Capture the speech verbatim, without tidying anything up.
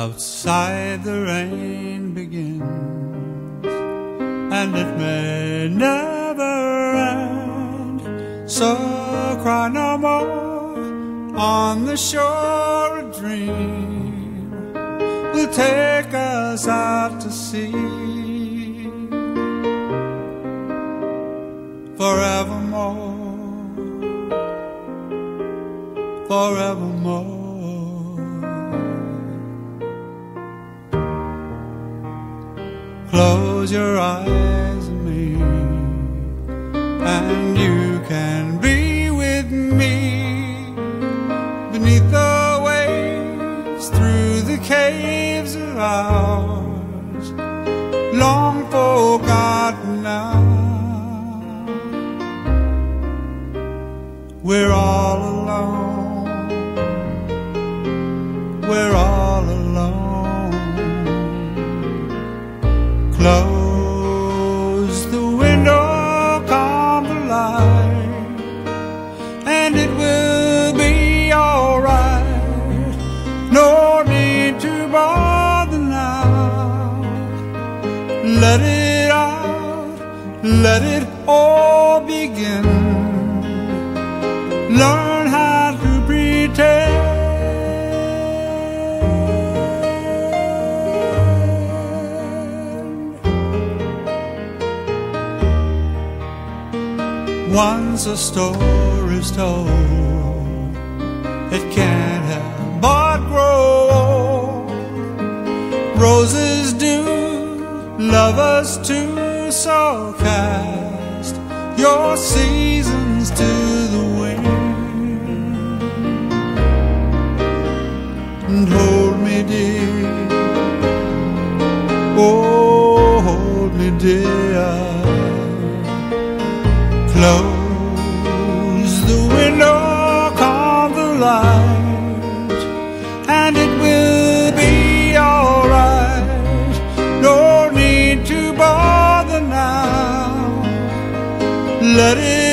Outside the rain begins, and it may never end. So cry no more on the shore. A dream will take us out to sea forevermore, forevermore. Close your eyes at me, and you can be with me beneath the waves, through the caves of ours, long forgotten now. We're all alone, we're all alone. Close the window, calm the light, and it will be alright. No need to bother now. Let it out, let it all begin. Learn how to pretend. Once a story's told, it can't help but grow old. Roses do, lovers too, so cast your seasons to the wind, and hold me dear, oh hold me dear. Close the window, calm the light, and it will be alright. No need to bother now. Let it